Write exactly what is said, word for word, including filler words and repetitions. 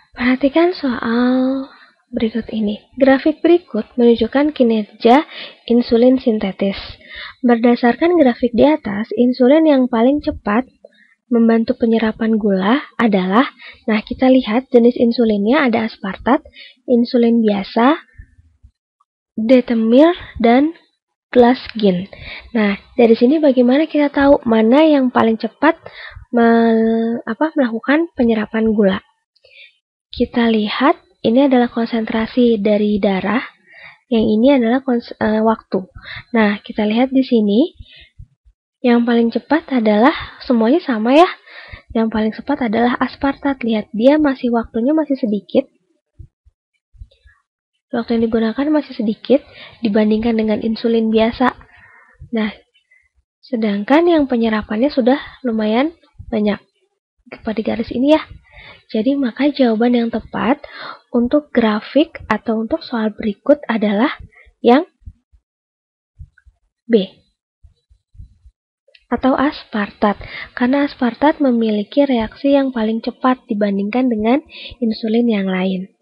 Perhatikan soal berikut ini. Grafik berikut menunjukkan kinerja insulin sintetis. Berdasarkan grafik di atas, insulin yang paling cepat membantu penyerapan gula adalah, nah kita lihat jenis insulinnya ada aspartat, insulin biasa, detemir, dan glasgin. Nah, dari sini bagaimana kita tahu mana yang paling cepat mel, apa, melakukan penyerapan gula? Kita lihat ini adalah konsentrasi dari darah, yang ini adalah uh, waktu. Nah, kita lihat di sini yang paling cepat adalah semuanya sama ya. Yang paling cepat adalah aspartat. Lihat, dia masih waktunya masih sedikit. Waktu yang digunakan masih sedikit dibandingkan dengan insulin biasa. Nah, sedangkan yang penyerapannya sudah lumayan banyak. Pada garis ini ya. Jadi, maka jawaban yang tepat untuk grafik atau untuk soal berikut adalah yang B. Atau aspartat. Karena aspartat memiliki reaksi yang paling cepat dibandingkan dengan insulin yang lain.